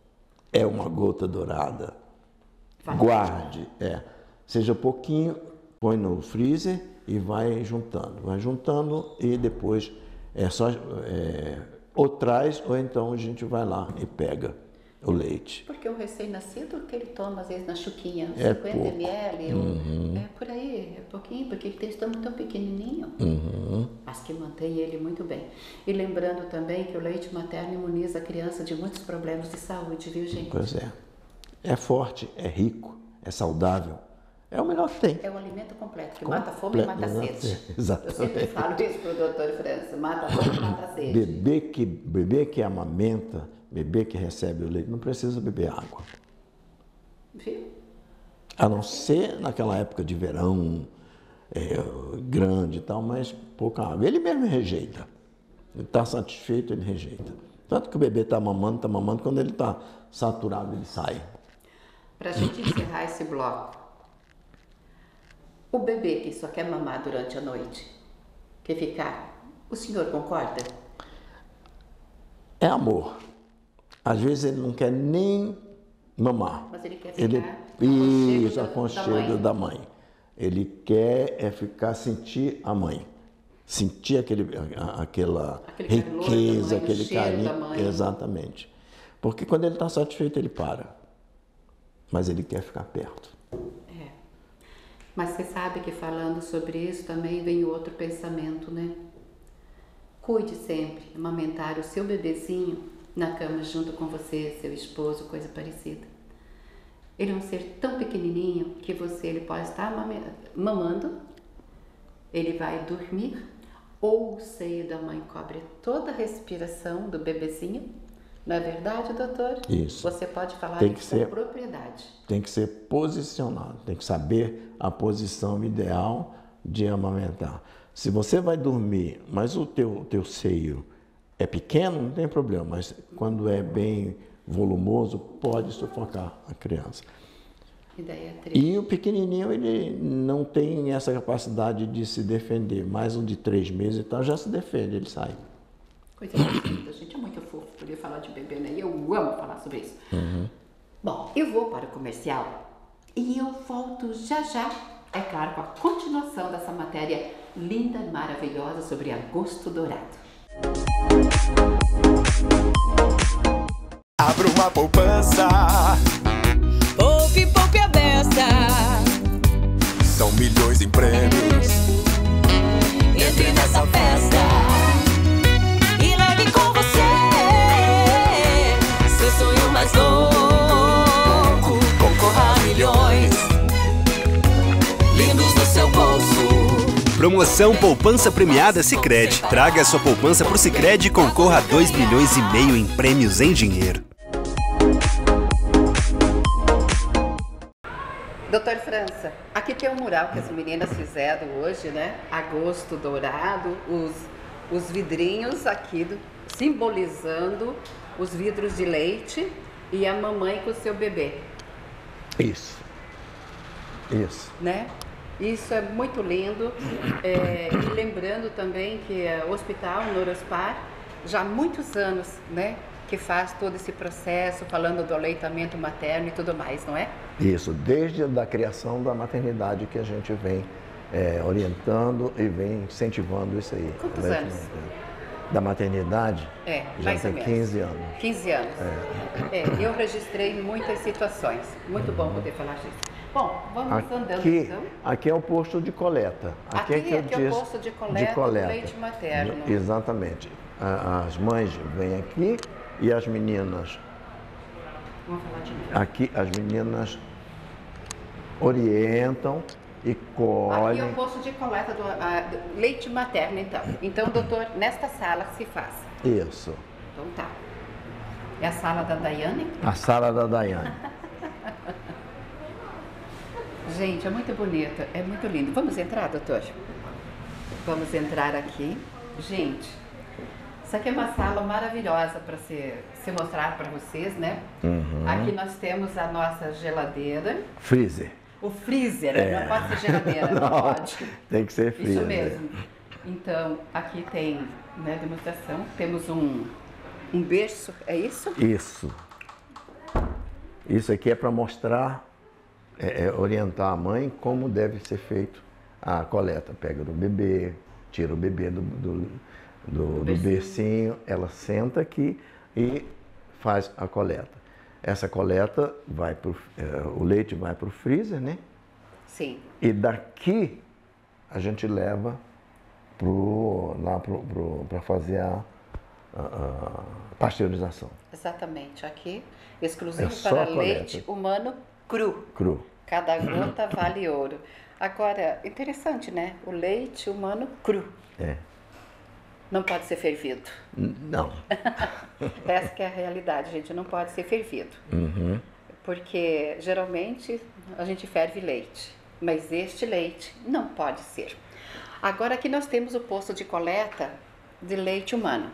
É uma gota dourada. Guarde, é. Seja pouquinho, põe no freezer e vai juntando. Vai juntando e depois é só é, ou traz ou então a gente vai lá e pega o leite. Porque o recém-nascido, que ele toma às vezes na chuquinha, é cinquenta mililitros, uhum. é por aí, é pouquinho, porque ele tem estômago tão pequenininho, uhum. mas que mantém ele muito bem. E lembrando também que o leite materno imuniza a criança de muitos problemas de saúde, viu, gente? Pois é. É forte, é rico, é saudável. É o melhor que tem. É um alimento completo, que Com... mata a fome e mata a sede. Exatamente. Eu sempre falo isso para o doutor França, mata a fome e mata a sede. Bebê que, bebê que amamenta, bebê que recebe o leite, não precisa beber água. Viu? A não ser naquela época de verão, é, grande e tal, mas pouca água. Ele mesmo rejeita. Ele está satisfeito, ele rejeita. Tanto que o bebê está mamando, está mamando, quando ele está saturado, ele sai. Para a gente encerrar esse bloco, o bebê que só quer mamar durante a noite, quer ficar, o senhor concorda? É amor. Às vezes ele não quer nem mamar. Mas ele quer ficar ele, isso, aconchego aconchego da, da mãe. Ele quer é ficar, sentir a mãe. Sentir aquele, aquela aquele riqueza, mãe, aquele carinho. Exatamente. Porque quando ele está satisfeito, ele para. Mas ele quer ficar perto. É. Mas você sabe que falando sobre isso também vem outro pensamento, né? Cuide sempre, amamentar o seu bebezinho na cama junto com você, seu esposo, coisa parecida. Ele é um ser tão pequenininho que você, ele pode estar mamando, ele vai dormir, ou o seio da mãe cobre toda a respiração do bebezinho. Não é verdade, doutor? Isso. Você pode falar tem isso que com ser, propriedade. Tem que ser posicionado, tem que saber a posição ideal de amamentar. Se você vai dormir, mas o teu, teu seio é pequeno, não tem problema, mas quando é bem volumoso, pode sufocar a criança. E daí é triste. E o pequenininho, ele não tem essa capacidade de se defender. Mais um de três meses, então já se defende, ele sai. Coisa linda, gente, é muito fofo poder falar de bebê, né? E eu amo falar sobre isso. Uhum. Bom, eu vou para o comercial e eu volto já já, é claro, com a continuação dessa matéria linda, maravilhosa sobre agosto dourado. Abra uma poupança. Poupe, poupe a beça. São milhões em prêmios. Entre nessa festa e leve com você seu sonho mais louco. Concorra a milhões lindos no seu bolso. Promoção Poupança Premiada Sicredi. Traga a sua poupança pro Sicredi e concorra a dois milhões e meio em prêmios em dinheiro. Doutor França, aqui tem um mural que as meninas fizeram hoje, né? Agosto dourado, os, os vidrinhos aqui do, simbolizando os vidros de leite e a mamãe com o seu bebê. Isso. Isso. Né? Isso é muito lindo. É, e lembrando também que é, o Hospital Norospar, já há muitos anos, né? Que faz todo esse processo, falando do aleitamento materno e tudo mais, não é? Isso, desde a criação da maternidade que a gente vem é, orientando e vem incentivando isso aí. Quantos né? anos? Da maternidade? É, já mais tem ou menos. quinze anos. quinze anos. É. É, eu registrei muitas situações. Muito bom poder falar disso. Bom, vamos andando Aqui, então. aqui é o posto de coleta. Aqui, é, que eu aqui é o disse posto de coleta, de coleta. do leite materno. Exatamente. A- As mães vêm aqui e as meninas, Vamos falar de novo. aqui as meninas orientam e Aqui é colhem. o posto de coleta do, ah, do leite materno, então. Então, doutor, nesta sala se faz. Isso. Então tá. É a sala da Daiane? A sala da Daiane. Gente, é muito bonito, é muito lindo. Vamos entrar, doutor? Vamos entrar aqui. Gente, isso aqui é uma sala maravilhosa para se, se mostrar para vocês, né? Uhum. Aqui nós temos a nossa geladeira. Freezer. O freezer, né? Não pode ser geladeira, não, Não, pode. tem que ser freezer. Isso mesmo. Então, aqui tem, né, demonstração. Temos um, um berço, é isso? Isso. Isso aqui é para mostrar, é, é, orientar a mãe como deve ser feito a coleta. Pega do bebê, tira o bebê do, do, do, do bercinho, ela senta aqui e faz a coleta. Essa coleta vai pro, é, o leite vai para o freezer, né? Sim. E daqui a gente leva pro, lá para fazer a, a, a pasteurização. Exatamente. Aqui, exclusivo É só para coleta. leite humano cru. Cru. Cada gota vale ouro. Agora, interessante, né? O leite humano cru. É. Não pode ser fervido. N- Não. Essa que é a realidade, gente. Não pode ser fervido. Uhum. Porque, geralmente, a gente ferve leite. Mas este leite não pode ser. Agora, aqui nós temos o posto de coleta de leite humano.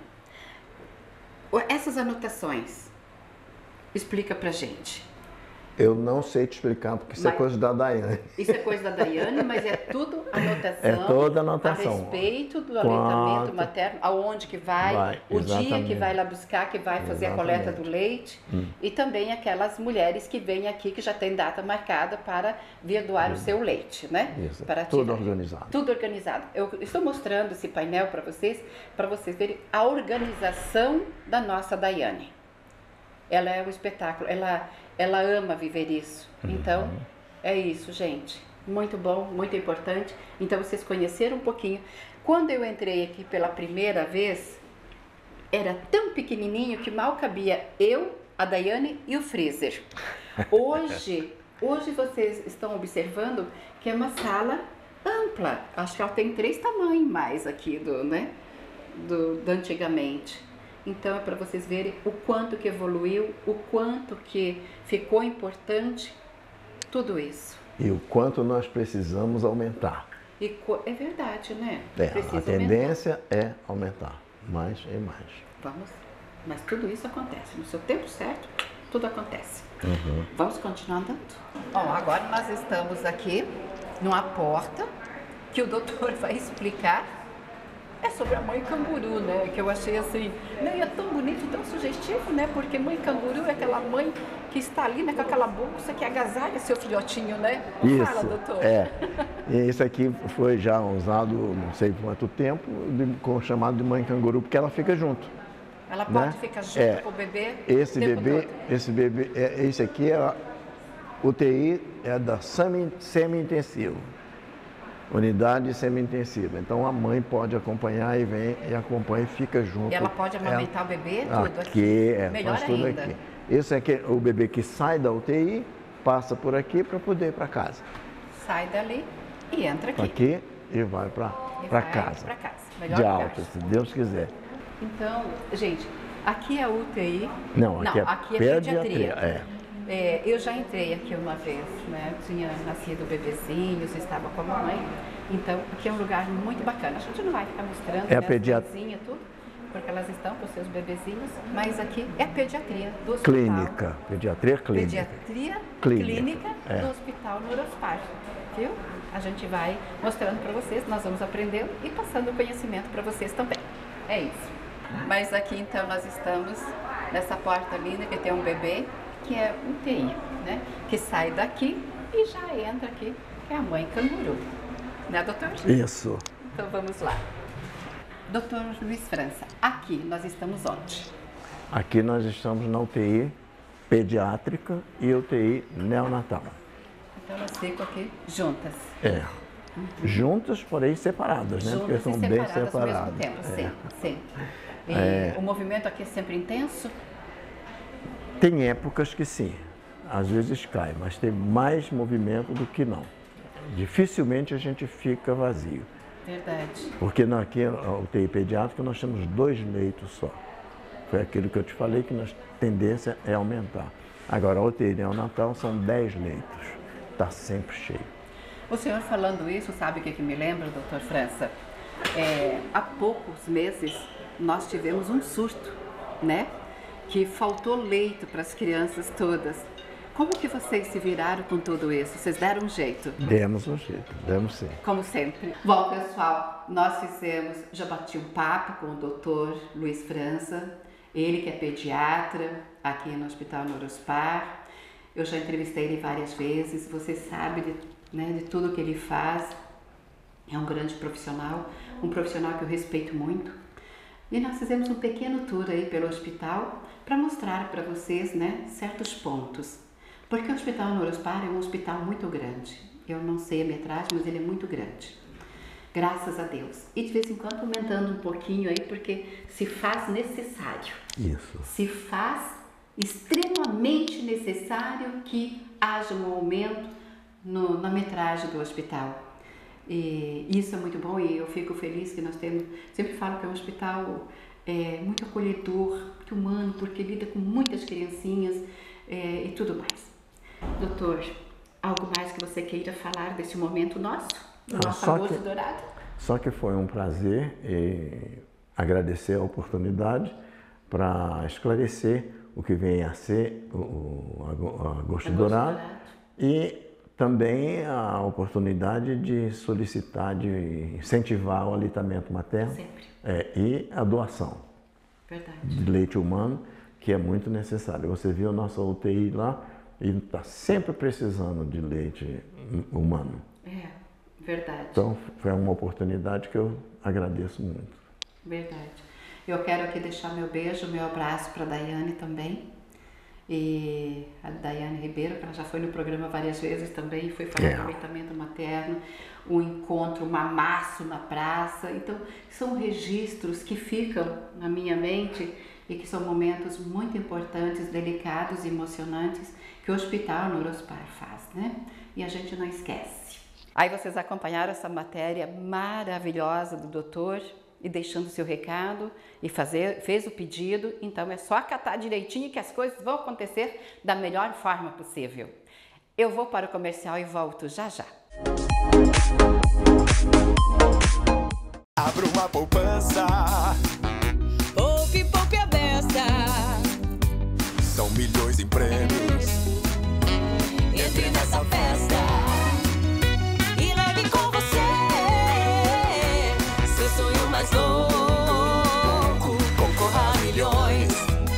O- Essas anotações, explica pra gente. Eu não sei te explicar, porque isso Mas- é coisa da Daiane. Isso é coisa da Daiane, mas é tudo anotação. É toda anotação. A respeito do Quanto- aleitamento materno, aonde que vai, Vai, o dia que exatamente. vai lá buscar, que vai fazer a coleta do Exatamente. leite. E também aquelas mulheres que vêm aqui, que já tem data marcada para vir doar o seu leite, né? Isso, Para tudo tirar. organizado. Tudo organizado. Eu estou mostrando esse painel para vocês, para vocês verem a organização da nossa Daiane. Ela é um espetáculo, ela, ela ama viver isso. Então, é isso, gente. Muito bom, muito importante. Então, vocês conheceram um pouquinho. Quando eu entrei aqui pela primeira vez, era tão pequenininho que mal cabia eu, a Daiane e o freezer. Hoje, hoje vocês estão observando que é uma sala ampla. Acho que ela tem três tamanhos mais aqui do, né, do, do antigamente. Então é para vocês verem o quanto que evoluiu, o quanto que ficou importante tudo isso. E o quanto nós precisamos aumentar. E co- é verdade, né? É, Precisa a tendência é aumentar, mais e mais. aumentar. Vamos. Mas tudo isso acontece no seu tempo certo tudo acontece. Uhum. Vamos continuar andando? Bom, agora nós estamos aqui numa porta que o doutor vai explicar. É sobre a mãe canguru, né? Que eu achei assim, não, e é tão bonito, tão sugestivo, né? Porque mãe canguru é aquela mãe que está ali, né? Com aquela bolsa que agasalha seu filhotinho, né? Isso, Fala, doutor. é. E isso aqui foi já usado, não sei por quanto tempo, de, com o chamado de mãe canguru, porque ela fica junto. Ela pode né? ficar junto é. com o bebê? Esse o tempo bebê, todo. esse bebê, é, esse aqui é a U T I é da semi- semi-intensivo. Unidade semi-intensiva. Então a mãe pode acompanhar e vem e acompanha e fica junto. E ela pode amamentar ela, o bebê, tudo aqui? aqui é, Melhor faz tudo ainda. aqui. Esse aqui é o bebê que sai da U T I, passa por aqui para poder ir para casa. Sai dali e entra aqui. Aqui e vai para E para vai casa. pra casa. Melhor De lugar. alta, se Deus quiser. Então, gente, aqui é a U T I. Não, aqui é aqui é pediatria, pediatria. é. É, eu já entrei aqui uma vez, né? Tinha nascido bebezinhos, estava com a mamãe. Então, aqui é um lugar muito bacana. A gente não vai ficar mostrando É a né, pediat- as mãezinhas, tudo, porque elas estão com seus bebezinhos, mas aqui é a pediatria do hospital. Clínica, pediatria clínica. Pediatria Clínica, clínica, é. do Hospital Neurospar, viu? A gente vai mostrando para vocês, nós vamos aprendendo e passando o conhecimento para vocês também. É isso. Mas aqui então nós estamos nessa porta linda que tem um bebê, que é um U T I, né? Que sai daqui e já entra aqui, que é a mãe canguru. Né, doutor? Isso. Então vamos lá. Doutor Luiz França, aqui nós estamos onde? Aqui nós estamos na U T I pediátrica e U T I neonatal. Então elas ficam aqui juntas. É. Juntas, porém separadas, né? Porque Juntas são e bem separadas ao separadas. mesmo tempo, É. sim, sim. E É. o movimento aqui é sempre intenso? Tem épocas que sim, às vezes cai, mas tem mais movimento do que não. Dificilmente a gente fica vazio. Verdade. Porque na- aqui na U T I pediátrica nós temos dois leitos só. Foi aquilo que eu te falei que a tendência é aumentar. Agora a U T I neonatal são dez leitos, está sempre cheio. O senhor falando isso, sabe o que, que me lembra, doutor França? É, há poucos meses nós tivemos um surto, né? Que faltou leito para as crianças todas. Como que vocês se viraram com tudo isso? Vocês deram um jeito? Demos um jeito, demos sim. Como sempre. Bom, pessoal, nós fizemos, já bati um papo com o doutor Luiz França, ele que é pediatra aqui no Hospital Neurospar. Eu já entrevistei ele várias vezes, você sabe de, né, de tudo que ele faz. É um grande profissional, um profissional que eu respeito muito. E nós fizemos um pequeno tour aí pelo hospital para mostrar para vocês, né, certos pontos. Porque o Hospital Neurospar é um hospital muito grande. Eu não sei a metragem, mas ele é muito grande. Graças a Deus. E de vez em quando aumentando um pouquinho aí, porque se faz necessário. Isso. Se faz extremamente necessário que haja um aumento no, na metragem do hospital. E isso é muito bom e eu fico feliz que nós temos, sempre falo que é um hospital é, muito acolhedor, muito humano, porque lida com muitas criancinhas é, e tudo mais. Doutor, algo mais que você queira falar desse momento nosso? Do Ah, nosso só almoço que- dourado? Só que foi um prazer e agradecer a oportunidade para esclarecer o que vem a ser o, o Ago- Agosto Dourado Dourado. e também a oportunidade de solicitar, de incentivar o aleitamento materno Sempre. é, e a doação Verdade. de leite humano, que é muito necessário. Você viu a nossa U T I lá e está sempre precisando de leite humano. É, verdade. Então, foi uma oportunidade que eu agradeço muito. Verdade. Eu quero aqui deixar meu beijo, meu abraço para a Daiane também. E a Daiane Ribeiro, que ela já foi no programa várias vezes também, foi falar É. do aleitamento materno, um encontro, um mamaço na praça. Então, são registros que ficam na minha mente e que são momentos muito importantes, delicados e emocionantes que o Hospital Neurospar faz, né? E a gente não esquece. Aí vocês acompanharam essa matéria maravilhosa do doutor e deixando seu recado e fazer, fez o pedido, então é só acatar direitinho que as coisas vão acontecer da melhor forma possível. Eu vou para o comercial e volto já já. Abra uma poupança. Poupe, poupe a beça. São milhões em prêmios. Entre nessa festa e leve com você seu sonho mais louco. Concorra a milhões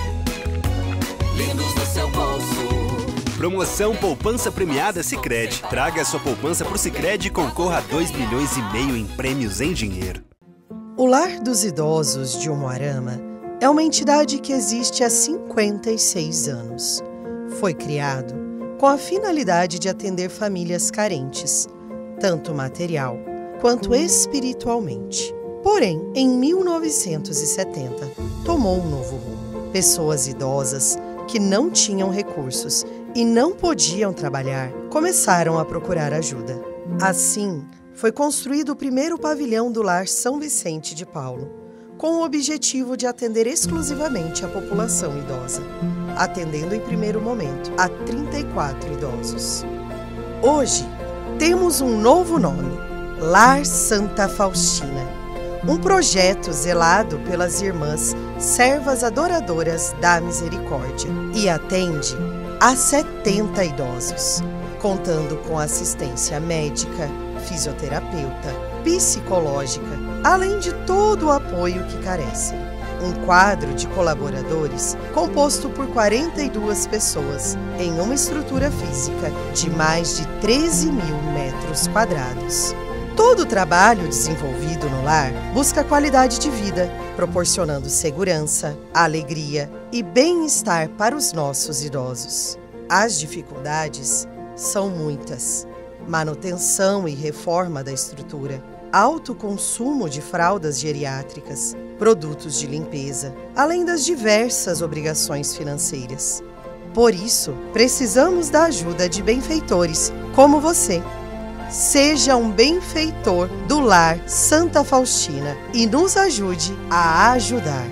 lindos no seu bolso. Promoção Poupança Premiada Sicredi. Traga sua poupança pro Sicredi e concorra a dois milhões e meio em prêmios em dinheiro. O Lar dos Idosos de Umuarama é uma entidade que existe há cinquenta e seis anos. Foi criado com a finalidade de atender famílias carentes, tanto material quanto espiritualmente. Porém, em mil novecentos e setenta, tomou um novo rumo. Pessoas idosas que não tinham recursos e não podiam trabalhar começaram a procurar ajuda. Assim, foi construído o primeiro pavilhão do Lar São Vicente de Paulo, com o objetivo de atender exclusivamente a população idosa, atendendo em primeiro momento a trinta e quatro idosos. Hoje, temos um novo nome, Lar Santa Faustina, um projeto zelado pelas irmãs servas adoradoras da misericórdia e atende a setenta idosos, contando com assistência médica, fisioterapeuta, psicológica, além de todo o apoio que carecem. Um quadro de colaboradores composto por quarenta e duas pessoas em uma estrutura física de mais de treze mil metros quadrados. Todo o trabalho desenvolvido no lar busca qualidade de vida, proporcionando segurança, alegria e bem-estar para os nossos idosos. As dificuldades são muitas: manutenção e reforma da estrutura, alto consumo de fraldas geriátricas, produtos de limpeza, além das diversas obrigações financeiras. Por isso, precisamos da ajuda de benfeitores como você. Seja um benfeitor do Lar Santa Faustina e nos ajude a ajudar.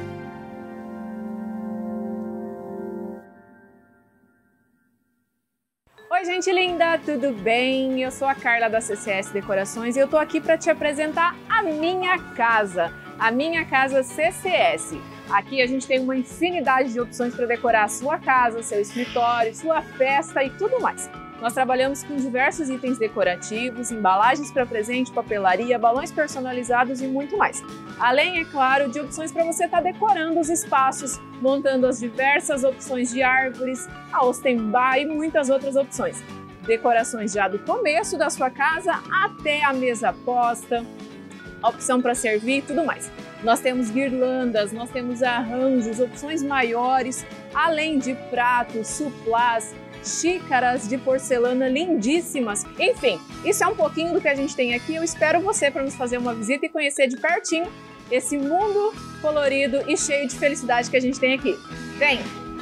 Oi, gente linda, tudo bem? Eu sou a Carla da C C S Decorações e eu tô aqui para te apresentar a minha casa, a minha casa C C S. Aqui a gente tem uma infinidade de opções para decorar a sua casa, seu escritório, sua festa e tudo mais. Nós trabalhamos com diversos itens decorativos, embalagens para presente, papelaria, balões personalizados e muito mais. Além, é claro, de opções para você estar decorando os espaços, montando as diversas opções de árvores, a Ostenbar e muitas outras opções. Decorações já do começo da sua casa até a mesa posta, opção para servir e tudo mais. Nós temos guirlandas, nós temos arranjos, opções maiores, além de pratos, suplás, xícaras de porcelana lindíssimas. Enfim, isso é um pouquinho do que a gente tem aqui. Eu espero você para nos fazer uma visita e conhecer de pertinho esse mundo colorido e cheio de felicidade que a gente tem aqui. Vem!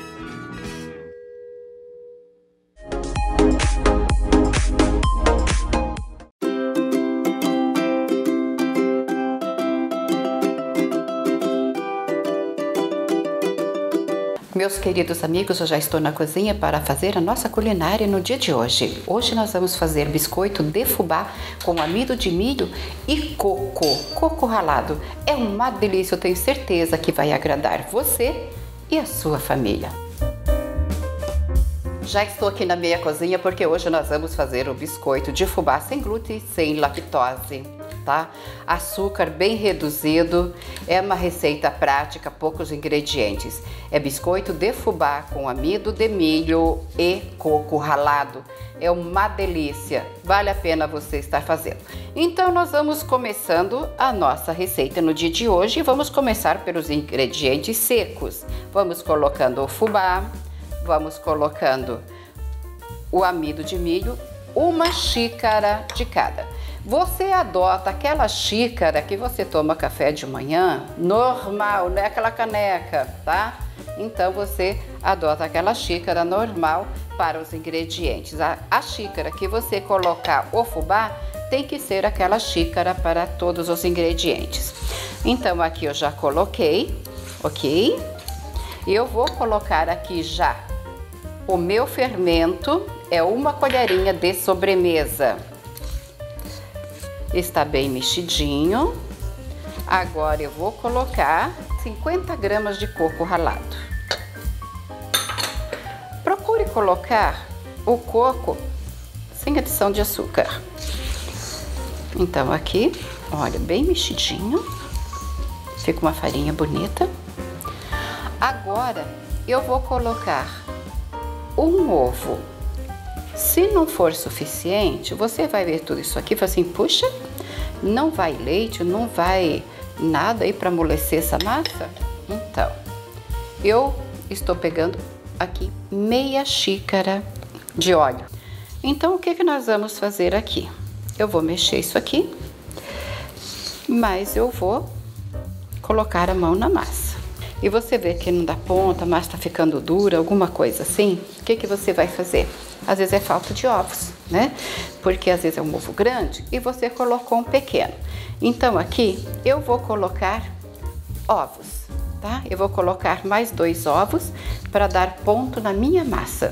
Meus queridos amigos, eu já estou na cozinha para fazer a nossa culinária no dia de hoje. Hoje nós vamos fazer biscoito de fubá com amido de milho e coco, coco ralado. É uma delícia, eu tenho certeza que vai agradar você e a sua família. Já estou aqui na minha cozinha porque hoje nós vamos fazer o biscoito de fubá sem glúten e sem lactose. Tá? Açúcar bem reduzido, é uma receita prática, poucos ingredientes. É biscoito de fubá com amido de milho e coco ralado. É uma delícia, vale a pena você estar fazendo. Então nós vamos começando a nossa receita no dia de hoje e vamos começar pelos ingredientes secos. Vamos colocando o fubá, vamos colocando o amido de milho, uma xícara de cada. Você adota aquela xícara que você toma café de manhã, normal, não é aquela caneca, tá? Então você adota aquela xícara normal para os ingredientes. A, a xícara que você colocar o fubá tem que ser aquela xícara para todos os ingredientes. Então aqui eu já coloquei, ok? E eu vou colocar aqui já o meu fermento, é uma colherinha de sobremesa. Está bem mexidinho. Agora eu vou colocar cinquenta gramas de coco ralado. colocar o coco sem adição de açúcar. Então aqui, olha, bem mexidinho, fica uma farinha bonita. Agora eu vou colocar um ovo. Se não for suficiente, você vai ver tudo isso aqui e fala assim, puxa, não vai leite, não vai nada aí para amolecer essa massa? Então, eu estou pegando aqui meia xícara de óleo. Então, o que que nós vamos fazer aqui? Eu vou mexer isso aqui, mas eu vou colocar a mão na massa. E você vê que não dá ponta, a massa está ficando dura, alguma coisa assim, o que que você vai fazer? Às vezes é falta de ovos, né? Porque às vezes é um ovo grande e você colocou um pequeno. Então aqui eu vou colocar ovos, tá? Eu vou colocar mais dois ovos para dar ponto na minha massa.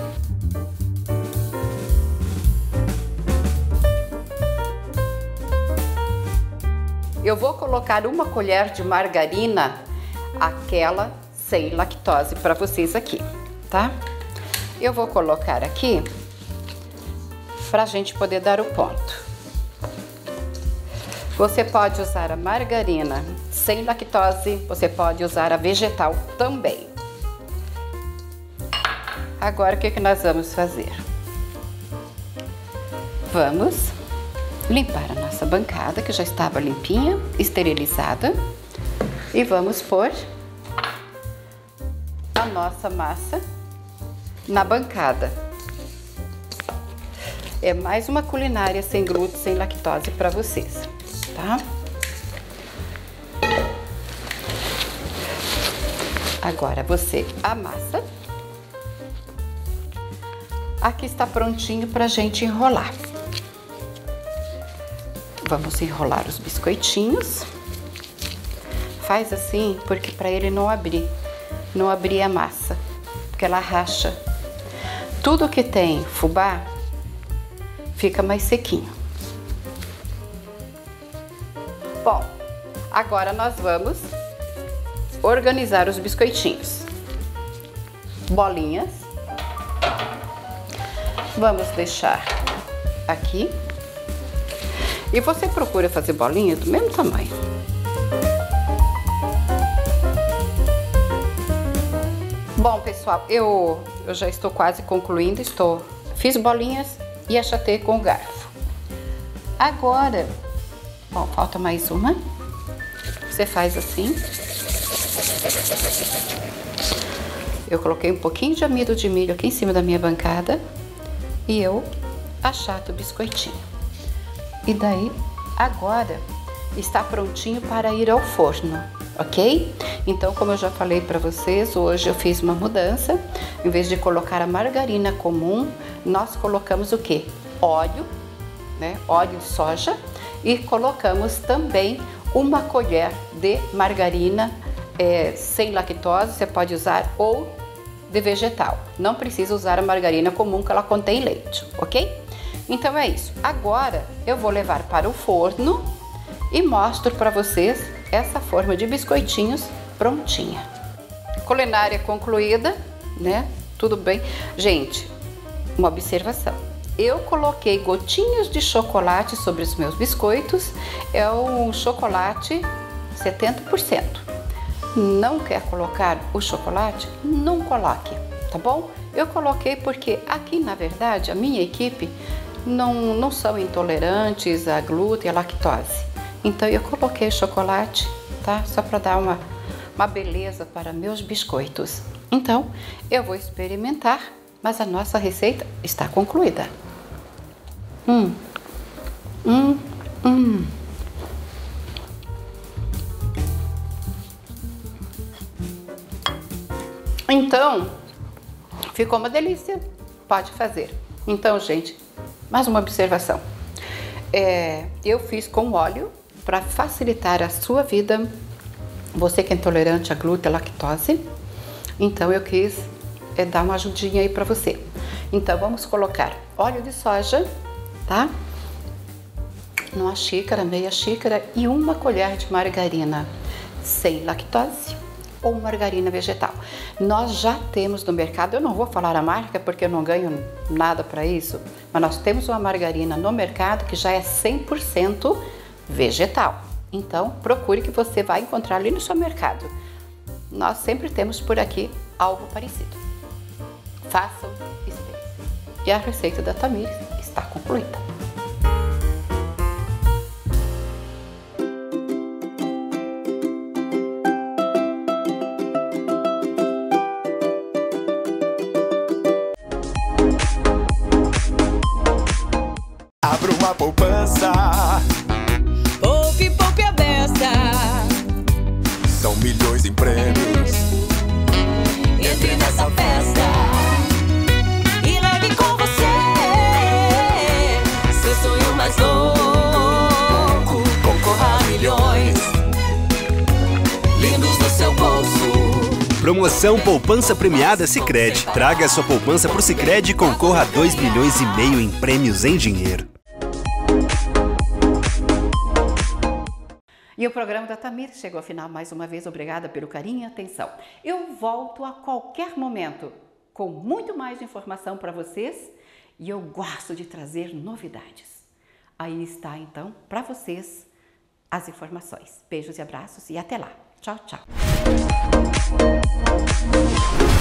Eu vou colocar uma colher de margarina, aquela sem lactose, para vocês aqui, tá? Eu vou colocar aqui para a gente poder dar o ponto. Você pode usar a margarina sem lactose, você pode usar a vegetal também. Agora o que que nós vamos fazer? Vamos limpar a nossa bancada, que já estava limpinha, esterilizada, e vamos pôr a nossa massa na bancada. É mais uma culinária sem glúten, sem lactose para vocês, tá? Agora você amassa. Aqui está prontinho para a gente enrolar. Vamos enrolar os biscoitinhos. Faz assim, porque para ele não abrir, não abrir a massa, porque ela racha. Tudo que tem fubá fica mais sequinho. Bom, agora nós vamos organizar os biscoitinhos. Bolinhas. Vamos deixar aqui. E você procura fazer bolinhas do mesmo tamanho. Bom, pessoal, eu, eu já estou quase concluindo. Estou, fiz bolinhas e achatei com o garfo. Agora, bom, falta mais uma. Você faz assim. Eu coloquei um pouquinho de amido de milho aqui em cima da minha bancada e eu achato o biscoitinho. E daí, agora, está prontinho para ir ao forno, ok? Então, como eu já falei para vocês, hoje eu fiz uma mudança. Em vez de colocar a margarina comum, nós colocamos o quê? Óleo, né? Óleo de soja, e colocamos também uma colher de margarina é, sem lactose, você pode usar, ou de vegetal. Não precisa usar a margarina comum, que ela contém leite, ok? Então é isso. Agora eu vou levar para o forno e mostro para vocês essa forma de biscoitinhos prontinha. Culinária concluída, né? Tudo bem. Gente, uma observação. Eu coloquei gotinhas de chocolate sobre os meus biscoitos. É um chocolate setenta por cento. Não quer colocar o chocolate? Não coloque, tá bom? Eu coloquei porque aqui, na verdade, a minha equipe não, não são intolerantes a glúten e a lactose. Então eu coloquei chocolate, tá? Só para dar uma, uma beleza para meus biscoitos. Então eu vou experimentar, mas a nossa receita está concluída. Hum, hum, hum. Então, ficou uma delícia, pode fazer. Então, gente, mais uma observação. É, eu fiz com óleo para facilitar a sua vida. Você que é intolerante a glúten, a lactose, então eu quis é, dar uma ajudinha aí para você. Então, vamos colocar óleo de soja, tá? Numa xícara, meia xícara, e uma colher de margarina sem lactose. ou margarina vegetal. Nós já temos no mercado, eu não vou falar a marca porque eu não ganho nada para isso, mas nós temos uma margarina no mercado que já é cem por cento vegetal. Então, procure que você vai encontrar ali no seu mercado. Nós sempre temos por aqui algo parecido. Façam experiência. E a receita da Tamires está concluída. Abra uma poupança. Poupe, poupe a beça. São milhões em prêmios. Entre nessa festa e leve com você seu sonho mais louco. Concorra a milhões lindos no seu bolso. Promoção Poupança Premiada Sicredi. Traga a sua poupança pro Sicredi e concorra a dois milhões e meio em prêmios em dinheiro. E o programa da Tamires chegou ao final mais uma vez. Obrigada pelo carinho e atenção. Eu volto a qualquer momento com muito mais informação para vocês e eu gosto de trazer novidades. Aí está então para vocês as informações. Beijos e abraços e até lá. Tchau, tchau.